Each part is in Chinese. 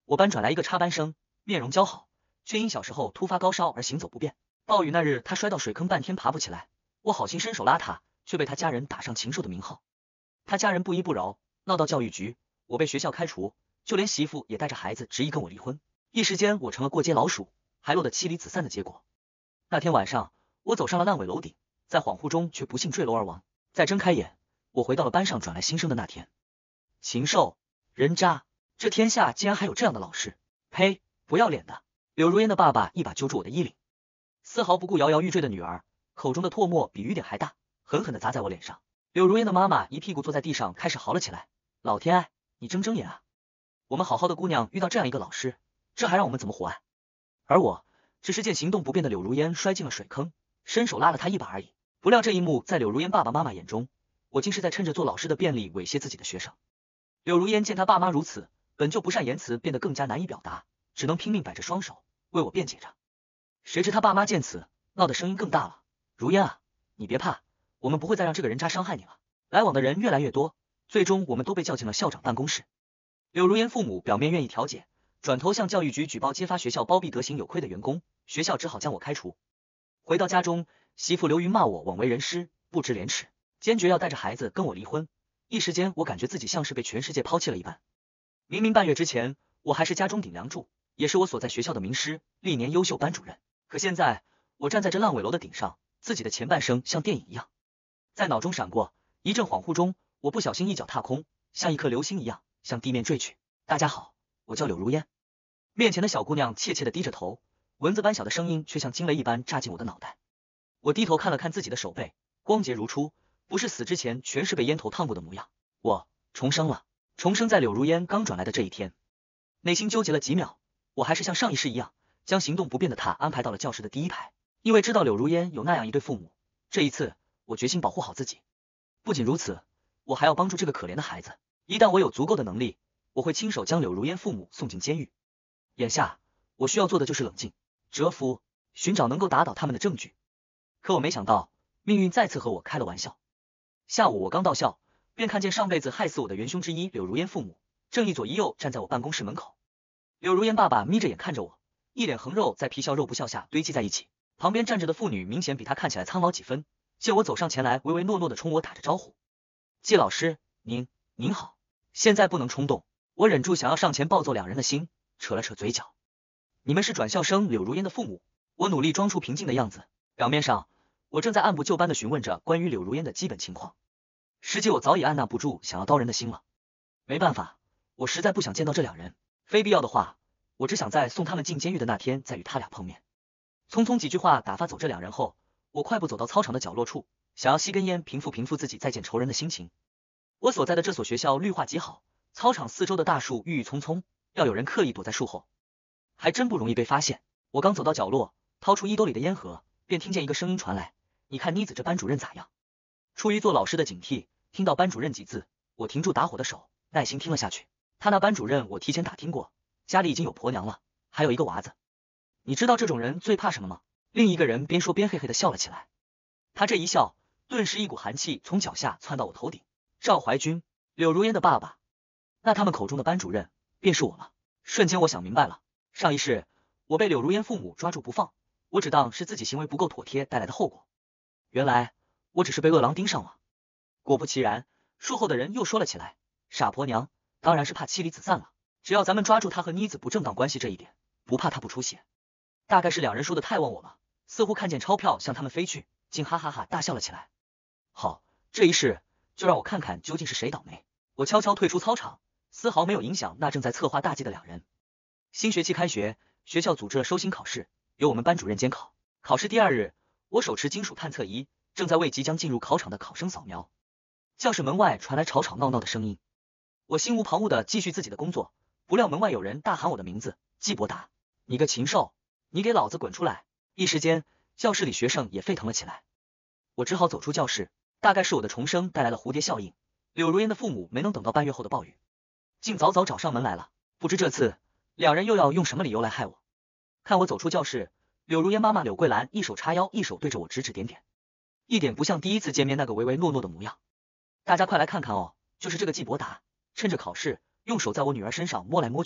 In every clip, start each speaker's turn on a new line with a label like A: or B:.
A: 我班转来一个插班生，面容姣好，却因小时候突发高烧而行走不便。暴雨那日，他摔到水坑，半天爬不起来，我好心伸手拉他，却被他家人打上禽兽的名号。他家人不依不饶，闹到教育局，我被学校开除，就连媳妇也带着孩子执意跟我离婚。一时间，我成了过街老鼠，还落得妻离子散的结果。那天晚上，我走上了烂尾楼顶，在恍惚中却不幸坠楼而亡。再睁开眼，我回到了班上转来新生的那天。禽兽，人渣，这天下竟然还有这样的老师！呸，不要脸的！柳如烟的爸爸一把揪住我的衣领，丝毫不顾摇摇欲坠的女儿，口中的唾沫比雨点还大，狠狠地砸在我脸上。柳如烟的妈妈一屁股坐在地上，开始嚎了起来：老天爱，你睁睁眼啊！我们好好的姑娘遇到这样一个老师，这还让我们怎么活啊？而我只是见行动不便的柳如烟摔进了水坑，伸手拉了她一把而已。不料这一幕在柳如烟爸爸妈妈眼中，我竟是在趁着做老师的便利猥亵自己的学生。柳如烟见她爸妈如此，本就不善言辞，变得更加难以表达，只能拼命摆着双手为我辩解着。谁知他爸妈见此，闹的声音更大了：如烟啊，你别怕，我们不会再让这个人渣伤害你了。来往的人越来越多，最终我们都被叫进了校长办公室。柳如烟父母表面愿意调解，转头向教育局举报揭发学校包庇德行有亏的员工，学校只好将我开除。回到家中，媳妇刘云骂我枉为人师，不知廉耻，坚决要带着孩子跟我离婚。一时间，我感觉自己像是被全世界抛弃了一般。明明半月之前，我还是家中顶梁柱，也是我所在学校的名师，历年优秀班主任。可现在，我站在这烂尾楼的顶上，自己的前半生像电影一样，在脑中闪过。一阵恍惚中，我不小心一脚踏空，像一颗流星一样向地面坠去。大家好，我叫柳如烟。面前的小姑娘怯怯地低着头，蚊子般小的声音却像惊雷一般扎进我的脑袋。我低头看了看自己的手背，光洁如初，不是死之前全是被烟头烫过的模样。我重生了，重生在柳如烟刚转来的这一天。内心纠结了几秒，我还是像上一世一样，将行动不便的她安排到了教室的第一排。因为知道柳如烟有那样一对父母，这一次我决心保护好自己。不仅如此，我还要帮助这个可怜的孩子。一旦我有足够的能力，我会亲手将柳如烟父母送进监狱。眼下我需要做的就是冷静、蛰伏，寻找能够打倒他们的证据。可我没想到，命运再次和我开了玩笑。下午我刚到校，便看见上辈子害死我的元凶之一柳如烟父母正一左一右站在我办公室门口。柳如烟爸爸眯着眼看着我，一脸横肉在皮笑肉不笑下堆积在一起，旁边站着的妇女明显比他看起来苍老几分，见我走上前来，唯唯诺诺的冲我打着招呼：季老师，您好。现在不能冲动，我忍住想要上前暴揍两人的心，扯了扯嘴角。你们是转校生柳如烟的父母？我努力装出平静的样子，表面上我正在按部就班的询问着关于柳如烟的基本情况，实际我早已按捺不住想要刀人的心了。没办法，我实在不想见到这两人，非必要的话，我只想在送他们进监狱的那天再与他俩碰面。匆匆几句话打发走这两人后，我快步走到操场的角落处，想要吸根烟平复自己再见仇人的心情。我所在的这所学校绿化极好，操场四周的大树郁郁葱葱，要有人刻意躲在树后，还真不容易被发现。我刚走到角落，掏出衣兜里的烟盒，便听见一个声音传来：你看妮子这班主任咋样？出于做老师的警惕，听到班主任几字，我停住打火的手，耐心听了下去。他那班主任我提前打听过，家里已经有婆娘了，还有一个娃子。你知道这种人最怕什么吗？另一个人边说边嘿嘿的笑了起来。他这一笑，顿时一股寒气从脚下窜到我头顶。赵怀军，柳如烟的爸爸，那他们口中的班主任便是我了。瞬间我想明白了，上一世我被柳如烟父母抓住不放，我只当是自己行为不够妥帖带来的后果，原来我只是被恶狼盯上了。果不其然，术后的人又说了起来：傻婆娘，当然是怕妻离子散了，只要咱们抓住他和妮子不正当关系这一点，不怕他不出血。大概是两人说的太忘我了，似乎看见钞票向他们飞去，竟哈哈哈大笑了起来。好，这一世就让我看看究竟是谁倒霉。我悄悄退出操场，丝毫没有影响那正在策划大计的两人。新学期开学，学校组织了收新考试，由我们班主任监考。考试第二日，我手持金属探测仪，正在为即将进入考场的考生扫描。教室门外传来吵吵闹闹的声音，我心无旁骛地继续自己的工作，不料门外有人大喊我的名字：季伯达，你个禽兽，你给老子滚出来！一时间，教室里学生也沸腾了起来。我只好走出教室，大概是我的重生带来了蝴蝶效应，柳如烟的父母没能等到半月后的暴雨，竟早早找上门来了。不知这次两人又要用什么理由来害我。看我走出教室，柳如烟妈妈柳桂兰一手叉腰，一手对着我指指点点，一点不像第一次见面那个唯唯诺诺的模样。大家快来看看哦，就是这个季伯达，趁着考试用手在我女儿身上摸来摸去，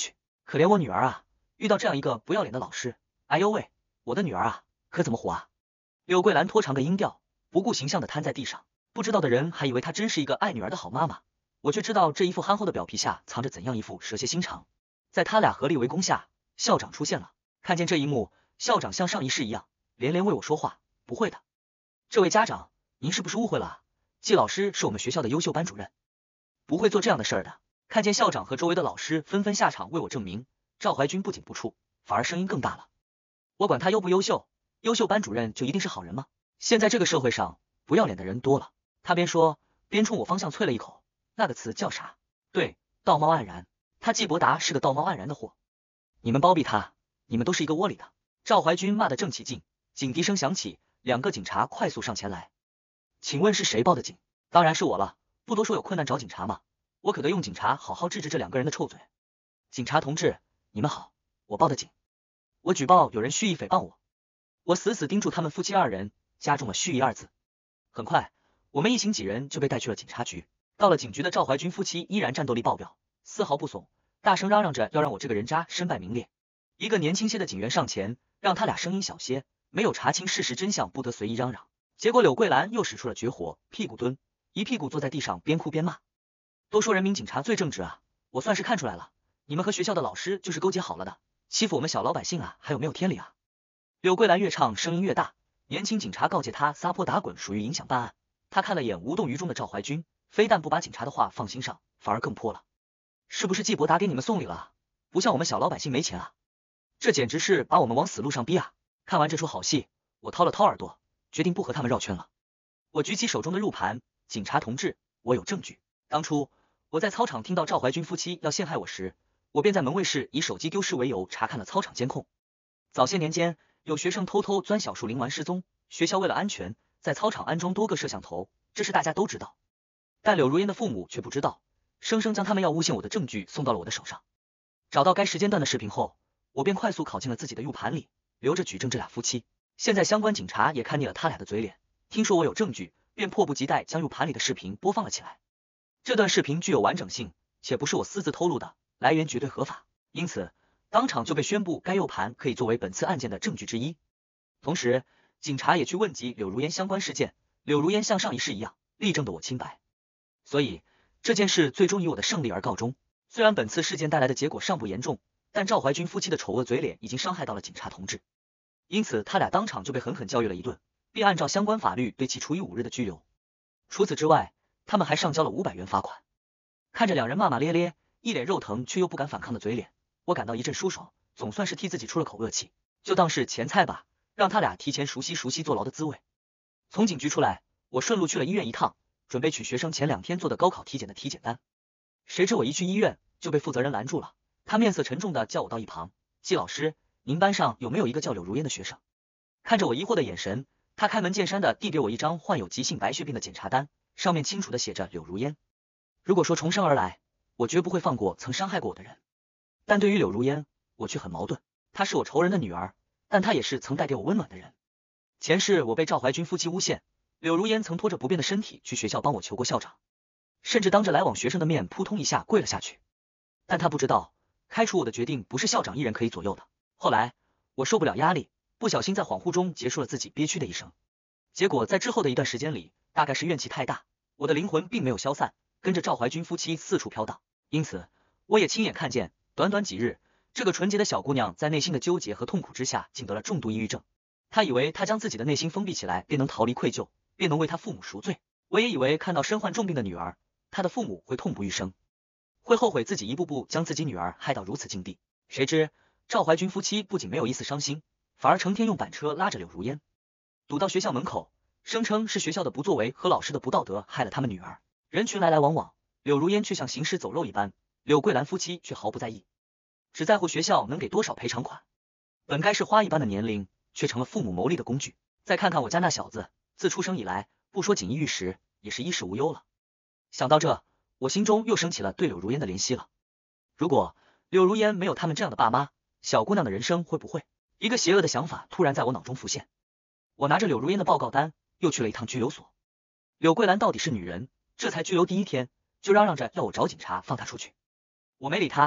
A: 可怜我女儿啊，遇到这样一个不要脸的老师，哎呦喂，我的女儿啊，可怎么活啊？柳桂兰拖长个音调，不顾形象的瘫在地上。不知道的人还以为她真是一个爱女儿的好妈妈，我却知道这一副憨厚的表皮下藏着怎样一副蛇蝎心肠。在他俩合力围攻下，校长出现了。看见这一幕，校长像上一世一样，连连为我说话。不会的，这位家长，您是不是误会了啊？季老师是我们学校的优秀班主任，不会做这样的事儿的。看见校长和周围的老师纷纷下场为我证明，赵怀君不仅不怵，反而声音更大了。我管他优不优秀，优秀班主任就一定是好人吗？现在这个社会上不要脸的人多了。他边说边冲我方向啐了一口，那个词叫啥？对，道貌岸然。他季伯达是个道貌岸然的货，你们包庇他，你们都是一个窝里的。赵怀君骂得正起劲，警笛声响起，2个警察快速上前来。请问是谁报的警？当然是我了，不多说有困难找警察嘛，我可得用警察好好治治这2个人的臭嘴。警察同志，你们好，我报的警，我举报有人蓄意诽谤我。我死死盯住他们夫妻2人，加重了蓄意2字。很快，我们一行几人就被带去了警察局。到了警局的赵怀君夫妻依然战斗力爆表，丝毫不怂，大声嚷嚷着要让我这个人渣身败名裂。一个年轻些的警员上前，让他俩声音小些，没有查清事实真相不得随意嚷嚷。结果柳桂兰又使出了绝活，屁股蹲，一屁股坐在地上，边哭边骂。都说人民警察最正直啊，我算是看出来了，你们和学校的老师就是勾结好了的，欺负我们小老百姓啊，还有没有天理啊？柳桂兰越唱声音越大，年轻警察告诫他撒泼打滚属于影响办案。他看了眼无动于衷的赵怀君，非但不把警察的话放心上，反而更泼了。是不是季伯达给你们送礼了啊？不像我们小老百姓没钱啊，这简直是把我们往死路上逼啊！看完这出好戏，我掏了掏耳朵，决定不和他们绕圈了。我举起手中的入盘，警察同志，我有证据。当初我在操场听到赵怀君夫妻要陷害我时，我便在门卫室以手机丢失为由查看了操场监控。早些年间，有学生偷偷钻小树林玩失踪，学校为了安全，在操场安装多个摄像头，这是大家都知道。但柳如烟的父母却不知道，生生将他们要诬陷我的证据送到了我的手上。找到该时间段的视频后，我便快速拷进了自己的 U 盘里，留着举证这俩夫妻。现在相关警察也看腻了他俩的嘴脸，听说我有证据，便迫不及待将 U 盘里的视频播放了起来。这段视频具有完整性，且不是我私自偷录的，来源绝对合法，因此当场就被宣布该 U 盘可以作为本次案件的证据之一。同时，警察也去问及柳如烟相关事件，柳如烟像上一世一样力证的我清白。所以这件事最终以我的胜利而告终。虽然本次事件带来的结果尚不严重，但赵怀君夫妻的丑恶嘴脸已经伤害到了警察同志，因此他俩当场就被狠狠教育了一顿，并按照相关法律对其处以5日的拘留。除此之外，他们还上交了500元罚款。看着2人骂骂咧咧，一脸肉疼却又不敢反抗的嘴脸，我感到一阵舒爽，总算是替自己出了口恶气，就当是前菜吧，让他俩提前熟悉熟悉坐牢的滋味。从警局出来，我顺路去了医院一趟，准备取学生前2天做的高考体检的体检单。谁知我一去医院就被负责人拦住了，他面色沉重的叫我到一旁，季老师，您班上有没有一个叫柳如烟的学生？看着我疑惑的眼神，他开门见山的递给我一张患有急性白血病的检查单，上面清楚的写着柳如烟。如果说重生而来，我绝不会放过曾伤害过我的人，但对于柳如烟，我却很矛盾。她是我仇人的女儿，但她也是曾带给我温暖的人。前世我被赵怀君夫妻诬陷，柳如烟曾拖着不便的身体去学校帮我求过校长，甚至当着来往学生的面扑通一下跪了下去。但他不知道，开除我的决定不是校长一人可以左右的。后来我受不了压力，不小心在恍惚中结束了自己憋屈的一生。结果在之后的一段时间里，大概是怨气太大，我的灵魂并没有消散，跟着赵怀君夫妻四处飘荡。因此我也亲眼看见，短短几日，这个纯洁的小姑娘在内心的纠结和痛苦之下，竟得了重度抑郁症。她以为她将自己的内心封闭起来，便能逃离愧疚，便能为她父母赎罪。我也以为看到身患重病的女儿，她的父母会痛不欲生，会后悔自己一步步将自己女儿害到如此境地。谁知赵怀君夫妻不仅没有一丝伤心，反而成天用板车拉着柳如烟堵到学校门口，声称是学校的不作为和老师的不道德害了他们女儿。人群来来往往，柳如烟却像行尸走肉一般，柳桂兰夫妻却毫不在意，只在乎学校能给多少赔偿款。本该是花一般的年龄，却成了父母谋利的工具。再看看我家那小子，自出生以来，不说锦衣玉食，也是衣食无忧了。想到这，我心中又升起了对柳如烟的怜惜了。如果柳如烟没有他们这样的爸妈，小姑娘的人生会不会……一个邪恶的想法突然在我脑中浮现。我拿着柳如烟的报告单，又去了一趟拘留所。柳桂兰到底是女人，这才拘留第1天，就嚷嚷着要我找警察放她出去。我没理她，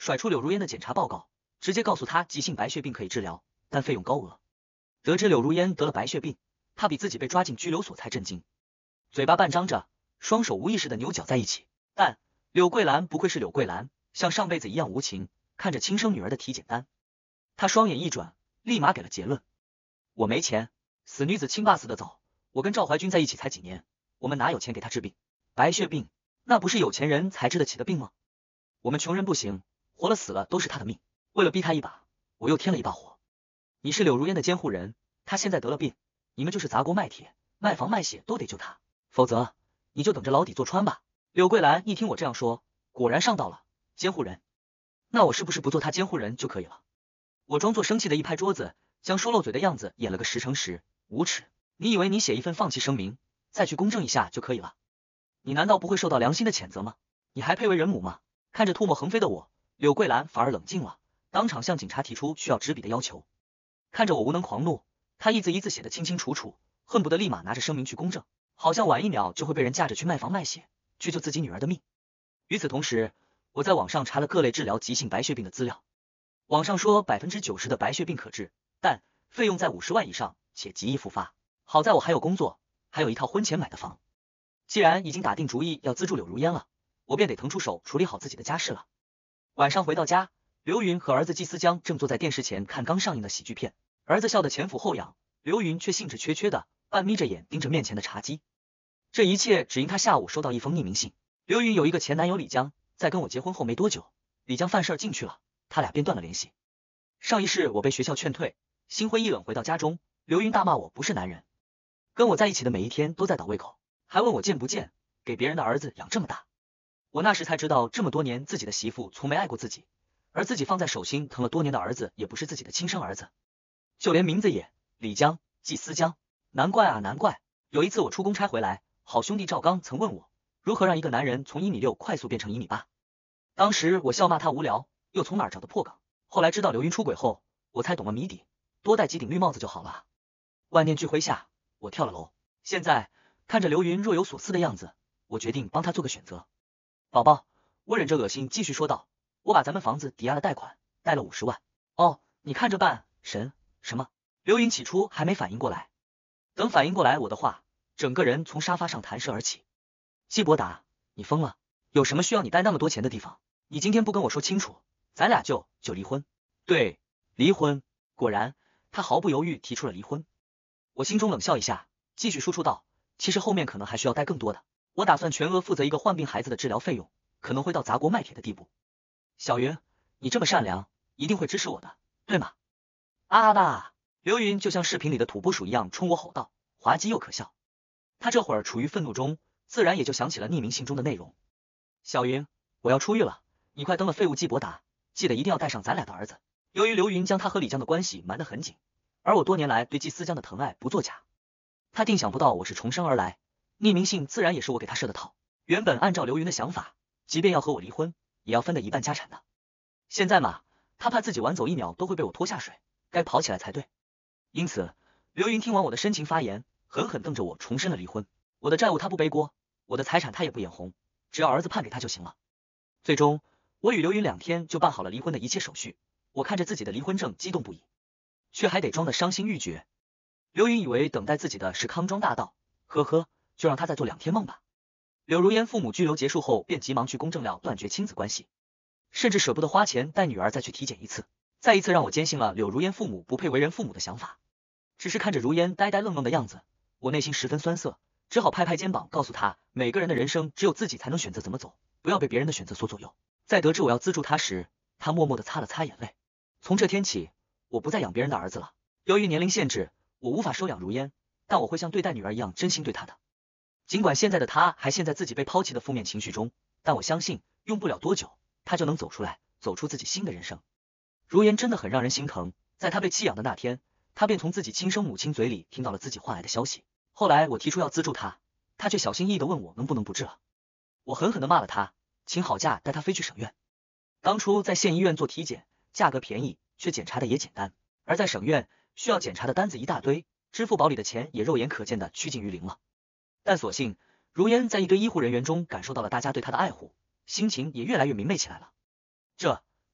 A: 甩出柳如烟的检查报告，直接告诉她急性白血病可以治疗，但费用高额。得知柳如烟得了白血病，她比自己被抓进拘留所才震惊，嘴巴半张着，双手无意识的扭绞在一起。但柳桂兰不愧是柳桂兰，像上辈子一样无情，看着亲生女儿的体检单，她双眼一转，立马给了结论：我没钱，死女子亲爸似的走。我跟赵怀军在一起才几年，我们哪有钱给他治病？白血病那不是有钱人才治得起的病吗？我们穷人不行，活了死了都是他的命。为了逼他一把，我又添了一把火。你是柳如烟的监护人，他现在得了病，你们就是砸锅卖铁、卖房卖血都得救他，否则你就等着牢底坐穿吧。柳桂兰一听我这样说，果然上道了。监护人，那我是不是不做他监护人就可以了？我装作生气的一拍桌子，将说漏嘴的样子演了个10成10，无耻！你以为你写一份放弃声明，再去公证一下就可以了？你难道不会受到良心的谴责吗？你还配为人母吗？看着唾沫横飞的我，柳桂兰反而冷静了，当场向警察提出需要纸笔的要求。看着我无能狂怒，他一字一字写得清清楚楚，恨不得立马拿着声明去公证，好像晚一秒就会被人架着去卖房卖血，去救自己女儿的命。与此同时，我在网上查了各类治疗急性白血病的资料，网上说90%的白血病可治，但费用在50万以上，且极易复发。好在我还有工作，还有一套婚前买的房。既然已经打定主意要资助柳如烟了，我便得腾出手处理好自己的家事了。晚上回到家，刘云和儿子季思江正坐在电视前看刚上映的喜剧片，儿子笑得前俯后仰，刘云却兴致缺缺的半眯着眼盯着面前的茶几。这一切只因他下午收到一封匿名信。刘云有一个前男友李江，在跟我结婚后没多久，李江犯事进去了，他俩便断了联系。上一世我被学校劝退，心灰意冷回到家中，刘云大骂我不是男人，跟我在一起的每一天都在倒胃口，还问我贱不贱，给别人的儿子养这么大。我那时才知道，这么多年自己的媳妇从没爱过自己，而自己放在手心疼了多年的儿子也不是自己的亲生儿子，就连名字也李江、季思江。难怪啊难怪，有一次我出公差回来，好兄弟赵刚曾问我如何让一个男人从1.6米快速变成1.8米。当时我笑骂他无聊，又从哪儿找的破梗。后来知道刘云出轨后，我才懂了谜底，多戴几顶绿帽子就好了。万念俱灰下，我跳了楼。现在看着刘云若有所思的样子，我决定帮他做个选择。宝宝，我忍着恶心继续说道，我把咱们房子抵押了贷款，贷了50万。哦，你看着办。神什么？刘云起初还没反应过来，等反应过来我的话，整个人从沙发上弹射而起。季伯达，你疯了？有什么需要你贷那么多钱的地方？你今天不跟我说清楚，咱俩就离婚。对，离婚。果然，他毫不犹豫提出了离婚。我心中冷笑一下，继续输出道，其实后面可能还需要贷更多的，我打算全额负责一个患病孩子的治疗费用，可能会到砸锅卖铁的地步。小云，你这么善良，一定会支持我的，对吗？啊吧！刘云就像视频里的土拨鼠一样冲我吼道，滑稽又可笑。他这会儿处于愤怒中，自然也就想起了匿名信中的内容。小云，我要出狱了，你快登了废物季伯达，记得一定要带上咱俩的儿子。由于刘云将他和李江的关系瞒得很紧，而我多年来对季思江的疼爱不作假，他定想不到我是重生而来，匿名信自然也是我给他设的套。原本按照刘云的想法，即便要和我离婚，也要分得一半家产的。现在嘛，他怕自己晚走1秒都会被我拖下水，该跑起来才对。因此，刘云听完我的深情发言，狠狠瞪着我重申了离婚。我的债务他不背锅，我的财产他也不眼红，只要儿子判给他就行了。最终，我与刘云2天就办好了离婚的一切手续。我看着自己的离婚证激动不已，却还得装得伤心欲绝。刘云以为等待自己的是康庄大道，呵呵，就让他再做2天梦吧。柳如烟父母拘留结束后，便急忙去公证了断绝亲子关系，甚至舍不得花钱带女儿再去体检一次，再一次让我坚信了柳如烟父母不配为人父母的想法。只是看着如烟呆呆愣愣的样子，我内心十分酸涩，只好拍拍肩膀告诉他，每个人的人生只有自己才能选择怎么走，不要被别人的选择所左右。在得知我要资助他时，他默默地擦了擦眼泪。从这天起，我不再养别人的儿子了。由于年龄限制，我无法收养如烟，但我会像对待女儿一样真心对她的。尽管现在的她还陷在自己被抛弃的负面情绪中，但我相信用不了多久，她就能走出来，走出自己新的人生。如烟真的很让人心疼，在她被弃养的那天，她便从自己亲生母亲嘴里听到了自己换来的消息。后来我提出要资助她，她却小心翼翼地问我能不能不治了。我狠狠地骂了她，请好假带她飞去省院。当初在县医院做体检，价格便宜，却检查的也简单，而在省院需要检查的单子一大堆，支付宝里的钱也肉眼可见的趋近于零了。但所幸如烟在一堆医护人员中感受到了大家对她的爱护，心情也越来越明媚起来了。这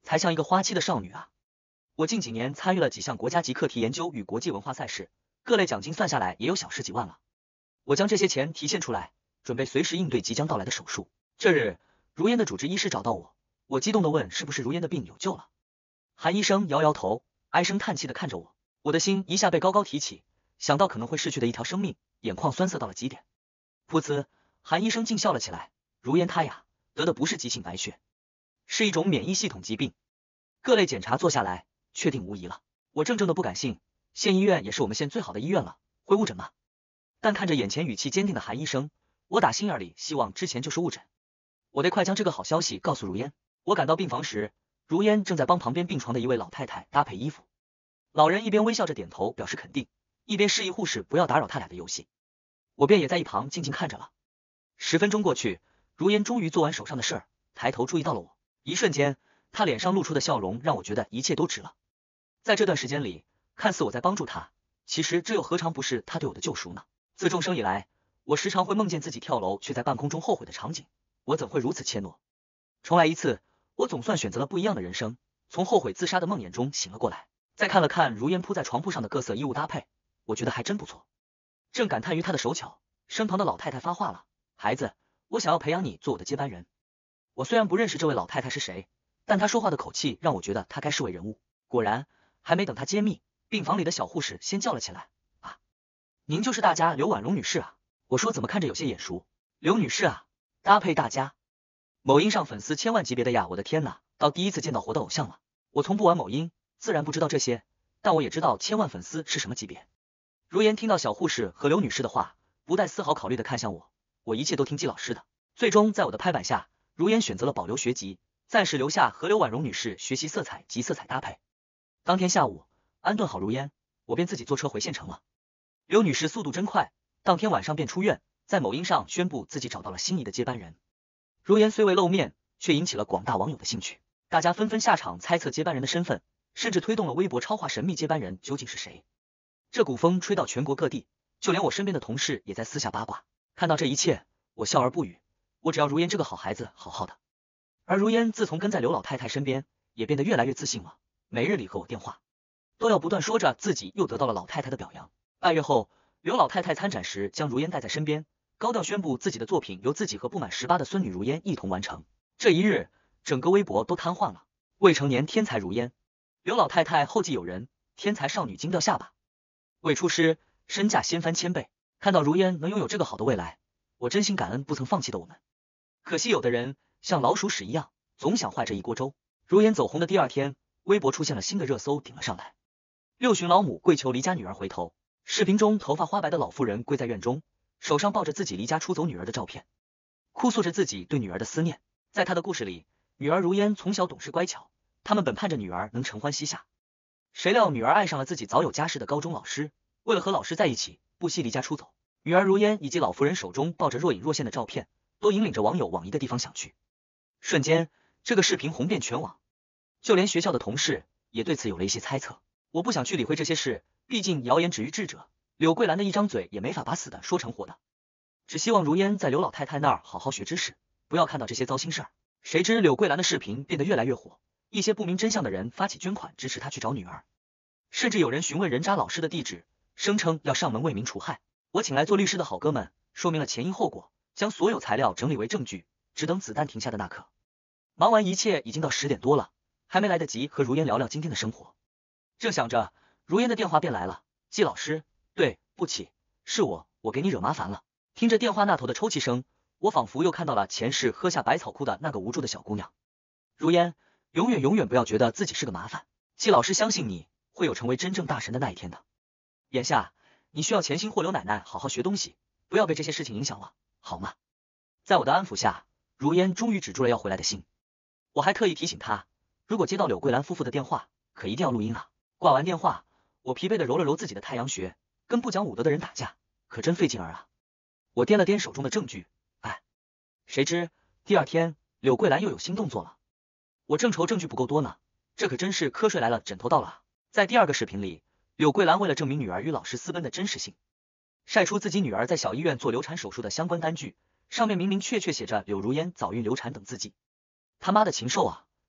A: 才像一个花期的少女啊。我近几年参与了几项国家级课题研究与国际文化赛事，各类奖金算下来也有小10几万了。我将这些钱提现出来，准备随时应对即将到来的手术。这日，如烟的主治医师找到我，我激动地问是不是如烟的病有救了。韩医生摇摇头，唉声叹气地看着我，我的心一下被高高提起，想到可能会逝去的一条生命，眼眶酸涩到了极点。噗呲，韩医生竟笑了起来，如烟她呀，得的不是急性白血，是一种免疫系统疾病。各类检查做下来，确定无疑了。我怔怔的不敢信，县医院也是我们县最好的医院了，会误诊吗？但看着眼前语气坚定的韩医生，我打心眼里希望之前就是误诊。我得快将这个好消息告诉如烟。我赶到病房时，如烟正在帮旁边病床的一位老太太搭配衣服。老人一边微笑着点头表示肯定，一边示意护士不要打扰他俩的游戏。我便也在一旁静静看着了。10分钟过去，如烟终于做完手上的事儿，抬头注意到了我。一瞬间，她脸上露出的笑容让我觉得一切都值了。在这段时间里，看似我在帮助她，其实这又何尝不是她对我的救赎呢？自重生以来，我时常会梦见自己跳楼却在半空中后悔的场景，我怎会如此怯懦？重来一次，我总算选择了不一样的人生，从后悔自杀的梦魇中醒了过来。再看了看如烟铺在床铺上的各色衣物搭配，我觉得还真不错。正感叹于她的手巧，身旁的老太太发话了：孩子，我想要培养你做我的接班人。我虽然不认识这位老太太是谁，但她说话的口气让我觉得她该是位人物。果然，还没等她揭秘，病房里的小护士先叫了起来：啊，您就是大家刘婉容女士啊。我说怎么看着有些眼熟？刘女士啊，搭配大家。某音上粉丝千万级别的呀，我的天哪，到第一次见到活的偶像了。我从不玩某音，自然不知道这些，但我也知道千万粉丝是什么级别。如烟听到小护士和刘女士的话，不带丝毫考虑的看向我，我一切都听季老师的。最终在我的拍板下，如烟选择了保留学籍，暂时留下和刘婉容女士学习色彩及色彩搭配。当天下午安顿好如烟，我便自己坐车回县城了。刘女士速度真快，当天晚上便出院，在某音上宣布自己找到了心仪的接班人。如烟虽未露面，却引起了广大网友的兴趣，大家纷纷下场猜测接班人的身份，甚至推动了微博超话神秘接班人究竟是谁。这股风吹到全国各地，就连我身边的同事也在私下八卦。看到这一切，我笑而不语。我只要如烟这个好孩子好好的。而如烟自从跟在刘老太太身边，也变得越来越自信了，每日里和我电话都要不断说着自己又得到了老太太的表扬。半月后，刘老太太参展时将如烟带在身边，高调宣布自己的作品由自己和不满18的孙女如烟一同完成。这一日，整个微博都瘫痪了。未成年天才如烟，刘老太太后继有人，天才少女惊掉下巴。未出师，身价掀翻1000倍。看到如烟能拥有这个好的未来，我真心感恩不曾放弃的我们。可惜有的人像老鼠屎一样，总想坏这一锅粥。如烟走红的第2天，微博出现了新的热搜顶了上来。6旬老母跪求离家女儿回头。视频中头发花白的老妇人跪在院中，手上抱着自己离家出走女儿的照片，哭诉着自己对女儿的思念。在她的故事里，女儿如烟从小懂事乖巧，他们本盼着女儿能承欢膝下，谁料女儿爱上了自己早有家室的高中老师，为了和老师在一起，不惜离家出走。女儿如烟以及老妇人手中抱着若隐若现的照片，都引领着网友往一个地方想去。瞬间，这个视频红遍全网，就连学校的同事也对此有了一些猜测。我不想去理会这些事，毕竟谣言止于智者，柳桂兰的一张嘴也没法把死的说成活的。只希望如烟在刘老太太那儿好好学知识，不要看到这些糟心事儿。谁知柳桂兰的视频变得越来越火，一些不明真相的人发起捐款支持她去找女儿，甚至有人询问人渣老师的地址，声称要上门为民除害。我请来做律师的好哥们说明了前因后果，将所有材料整理为证据，只等子弹停下的那刻。忙完一切已经到10点多了，还没来得及和如烟聊聊今天的生活。正想着，如烟的电话便来了。季老师，对不起，是我给你惹麻烦了。听着电话那头的抽泣声，我仿佛又看到了前世喝下百草枯的那个无助的小姑娘。如烟，永远不要觉得自己是个麻烦。季老师相信你会有成为真正大神的那一天的。眼下你需要潜心或刘奶奶好好学东西，不要被这些事情影响了，好吗？在我的安抚下，如烟终于止住了要回来的心。我还特意提醒她，如果接到柳桂兰夫妇的电话，可一定要录音啊。挂完电话，我疲惫地揉了揉自己的太阳穴，跟不讲武德的人打架，可真费劲儿啊。我掂了掂手中的证据，谁知第2天柳桂兰又有新动作了。我正愁证据不够多呢，这可真是瞌睡来了枕头到了啊。在第2个视频里，柳桂兰为了证明女儿与老师私奔的真实性，晒出自己女儿在小医院做流产手术的相关单据，上面明明确写着柳如烟早孕流产等字迹。他妈的禽兽啊！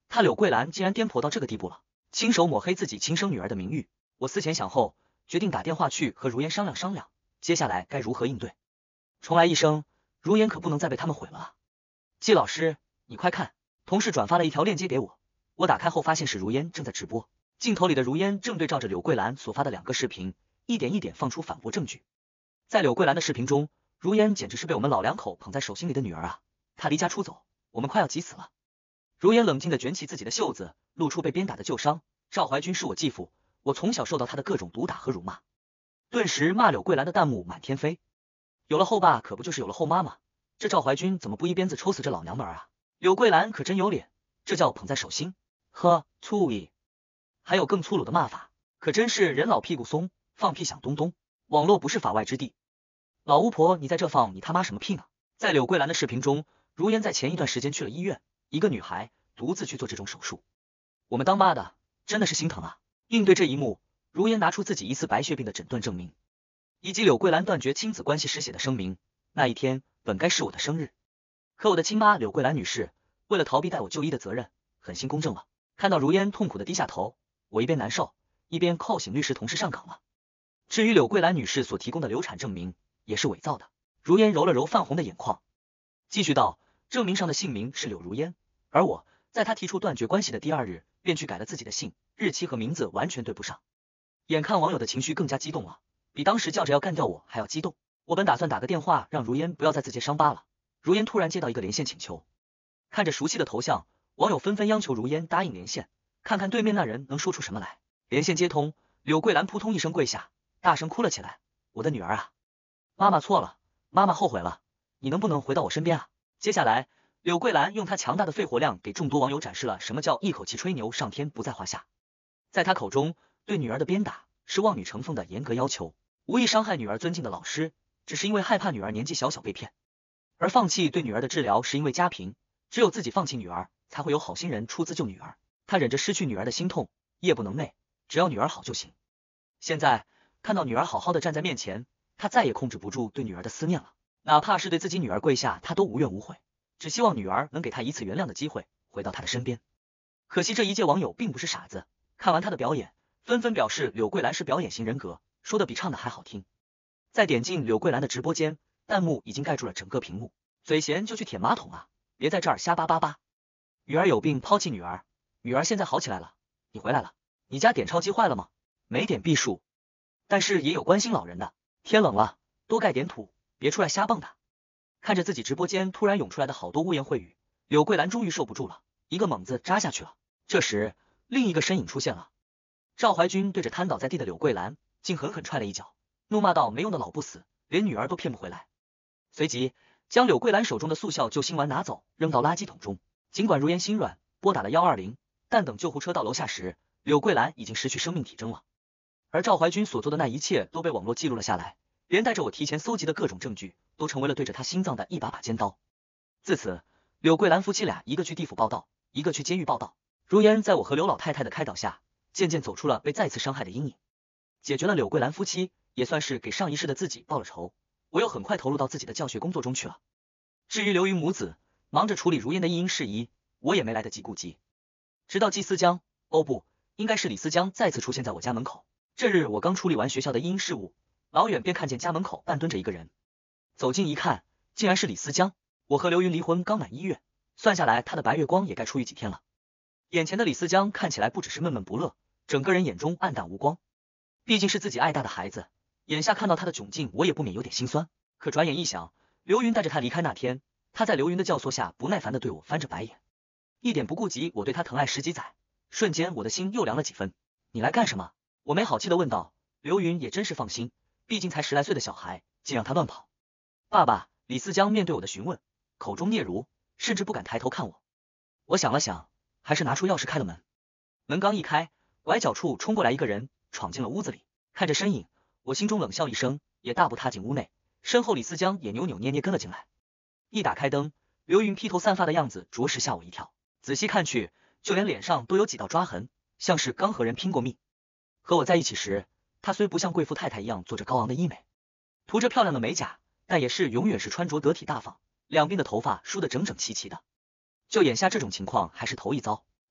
A: 他柳桂兰竟然颠簸到这个地步了，亲手抹黑自己亲生女儿的名誉。我思前想后，决定打电话去和如烟商量商量，接下来该如何应对。重来一生，如烟可不能再被他们毁了啊！季老师，你快看，同事转发了一条链接给我，我打开后发现是如烟正在直播，镜头里的如烟正对照着柳桂兰所发的2个视频，一点一点放出反驳证据。在柳桂兰的视频中，如烟简直是被我们老两口捧在手心里的女儿啊！她离家出走，我们快要急死了。如烟冷静地卷起自己的袖子，露出被鞭打的旧伤。赵怀君是我继父，我从小受到他的各种毒打和辱骂。顿时骂柳桂兰的弹幕满天飞。有了后爸可不就是有了后妈吗？这赵怀君怎么不一鞭子抽死这老娘们儿啊？柳桂兰可真有脸，这叫捧在手心。呵，粗鄙！还有更粗鲁的骂法，可真是人老屁股松，放屁响咚咚。网络不是法外之地。老巫婆，你在这放你他妈什么屁呢？在柳桂兰的视频中，如烟在前一段时间去了医院，一个女孩独自去做这种手术。我们当妈的真的是心疼啊！应对这一幕，如烟拿出自己疑似白血病的诊断证明，以及柳桂兰断绝亲子关系时写的声明。那一天本该是我的生日，可我的亲妈柳桂兰女士为了逃避带我就医的责任，狠心公证了。看到如烟痛苦的低下头，我一边难受一边扣醒律师同事上岗了。至于柳桂兰女士所提供的流产证明也是伪造的。如烟揉了揉泛红的眼眶，继续道，证明上的姓名是柳如烟，而我在她提出断绝关系的第2日便去改了自己的姓，日期和名字完全对不上。眼看网友的情绪更加激动了，比当时叫着要干掉我还要激动。我本打算打个电话让如烟不要再自揭伤疤了，如烟突然接到一个连线请求，看着熟悉的头像，网友纷纷央求如烟答应连线，看看对面那人能说出什么来。连线接通，柳桂兰扑通一声跪下，大声哭了起来，我的女儿啊，妈妈错了，妈妈后悔了，你能不能回到我身边啊？接下来柳桂兰用她强大的肺活量给众多网友展示了什么叫一口气吹牛上天不在话下。在她口中，对女儿的鞭打是望女成凤的严格要求，无意伤害女儿尊敬的老师，只是因为害怕女儿年纪小小被骗，而放弃对女儿的治疗是因为家贫，只有自己放弃女儿，才会有好心人出资救女儿。她忍着失去女儿的心痛，夜不能寐，只要女儿好就行。现在看到女儿好好的站在面前，她再也控制不住对女儿的思念了，哪怕是对自己女儿跪下，她都无怨无悔，只希望女儿能给她一次原谅的机会，回到她的身边。可惜这一届网友并不是傻子，看完她的表演，纷纷表示柳桂兰是表演型人格，说的比唱的还好听。再点进柳桂兰的直播间，弹幕已经盖住了整个屏幕，嘴闲就去舔马桶啊，别在这儿瞎叭叭叭。女儿有病抛弃女儿，女儿现在好起来了，你回来了，你家点钞机坏了吗？没点必数，但是也有关心老人的，天冷了多盖点土，别出来瞎蹦跶。看着自己直播间突然涌出来的好多污言秽语，柳桂兰终于受不住了，一个猛子扎下去了。这时另一个身影出现了，赵怀君对着瘫倒在地的柳桂兰竟狠狠踹了一脚，怒骂道没用的老不死，连女儿都骗不回来。随即将柳桂兰手中的速效救心丸拿走，扔到垃圾桶中。尽管如烟心软，拨打了120，但等救护车到楼下时，柳桂兰已经失去生命体征了。而赵怀君所做的那一切都被网络记录了下来，连带着我提前搜集的各种证据，都成为了对着他心脏的一把把尖刀。自此，柳桂兰夫妻俩一个去地府报道，一个去监狱报道。如烟在我和刘老太太的开导下，渐渐走出了被再次伤害的阴影，解决了柳桂兰夫妻，也算是给上一世的自己报了仇。我又很快投入到自己的教学工作中去了。至于刘云母子，忙着处理如烟的一应事宜，我也没来得及顾及。直到季思江，哦不，应该是李思江再次出现在我家门口。这日我刚处理完学校的一应事务，老远便看见家门口半蹲着一个人，走近一看，竟然是李思江。我和刘云离婚刚满1月，算下来他的白月光也该出狱几天了。眼前的李思江看起来不只是闷闷不乐，整个人眼中暗淡无光。毕竟是自己爱大的孩子，眼下看到他的窘境，我也不免有点心酸。可转眼一想，刘云带着他离开那天，他在刘云的教唆下不耐烦地对我翻着白眼，一点不顾及我对他疼爱10几载，瞬间我的心又凉了几分。你来干什么？我没好气地问道。刘云也真是放心，毕竟才10来岁的小孩，竟让他乱跑。爸爸，李思江面对我的询问，口中嗫嚅，甚至不敢抬头看我。我想了想，还是拿出钥匙开了门。门刚一开，拐角处冲过来一个人，闯进了屋子里。看着身影，我心中冷笑一声，也大步踏进屋内，身后李思江也扭扭捏捏跟了进来。一打开灯，刘云披头散发的样子着实吓我一跳，仔细看去，就连脸上都有几道抓痕，像是刚和人拼过命。和我在一起时，她虽不像贵妇太太一样做着高昂的医美，涂着漂亮的美甲，但也是永远是穿着得体大方，两鬓的头发梳得整整齐齐的。就眼下这种情况还是头一遭。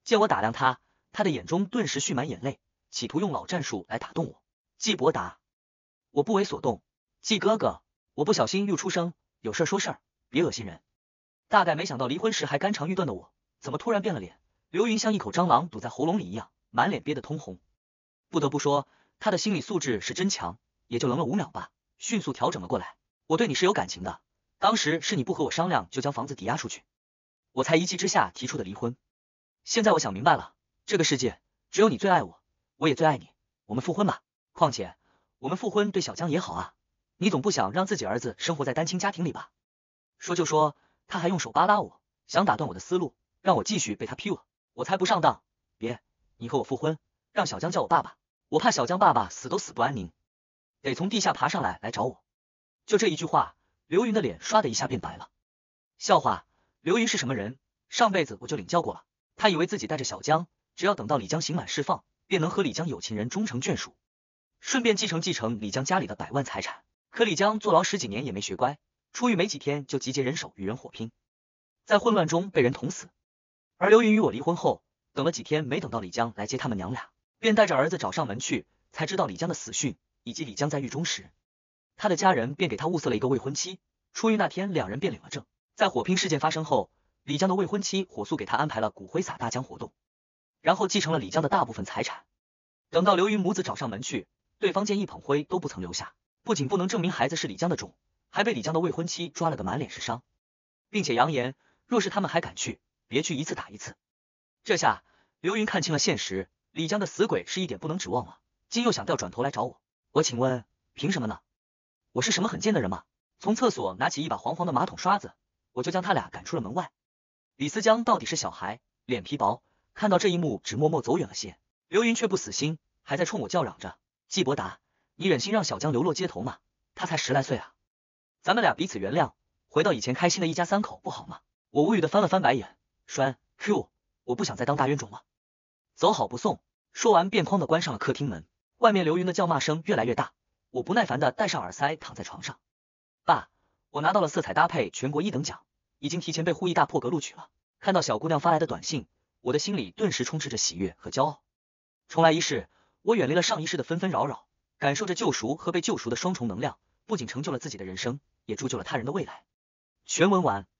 A: 见我打量他，他的眼中顿时蓄满眼泪，企图用老战术来打动我。季伯达，我不为所动。季哥哥，我不小心又出声，有事说事儿，别恶心人。大概没想到离婚时还肝肠玉断的我，怎么突然变了脸？刘云像一口蟑螂堵在喉咙里一样，满脸憋得通红。不得不说，他的心理素质是真强，也就愣了5秒吧，迅速调整了过来。我对你是有感情的，当时是你不和我商量就将房子抵押出去，我才一气之下提出的离婚。现在我想明白了，这个世界只有你最爱我，我也最爱你，我们复婚吧。况且我们复婚对小江也好啊，你总不想让自己儿子生活在单亲家庭里吧？说就说，他还用手扒拉我，想打断我的思路，让我继续被他 PUA， 我才不上当。别，你和我复婚，让小江叫我爸爸，我怕小江爸爸死都死不安宁，得从地下爬上来找我。就这一句话，刘云的脸唰的一下变白了。笑话，刘云是什么人？上辈子我就领教过了。他以为自己带着小江，只要等到李江刑满释放，便能和李江有情人终成眷属，顺便继承李江家里的100万财产。可李江坐牢10几年也没学乖，出狱没几天就集结人手与人火拼，在混乱中被人捅死。而刘云与我离婚后，等了几天没等到李江来接他们娘俩，便带着儿子找上门去，才知道李江的死讯以及李江在狱中时，他的家人便给他物色了一个未婚妻。出狱那天两人便领了证。在火拼事件发生后，李江的未婚妻火速给他安排了骨灰撒大江活动，然后继承了李江的大部分财产。等到刘云母子找上门去，对方见一捧灰都不曾留下，不仅不能证明孩子是李江的种，还被李江的未婚妻抓了个满脸是伤，并且扬言若是他们还敢去，别去一次打一次。这下刘云看清了现实，李江的死鬼是一点不能指望了，今又想调转头来找我。我请问凭什么呢？我是什么很贱的人吗？从厕所拿起一把黄黄的马桶刷子，我就将他俩赶出了门外。李思江到底是小孩，脸皮薄，看到这一幕只默默走远了些。刘云却不死心，还在冲我叫嚷着，季伯达，你忍心让小江流落街头吗？他才10来岁啊，咱们俩彼此原谅，回到以前开心的一家3口不好吗？我无语的翻了翻白眼，栓 Q， 我不想再当大冤种了，走好不送。说完便哐的关上了客厅门。外面刘云的叫骂声越来越大，我不耐烦的戴上耳塞躺在床上。爸，我拿到了色彩搭配全国1等奖，已经提前被沪艺大破格录取了。看到小姑娘发来的短信，我的心里顿时充斥着喜悦和骄傲。重来一世，我远离了上一世的纷纷扰扰，感受着救赎和被救赎的双重能量，不仅成就了自己的人生，也铸就了他人的未来。全文完。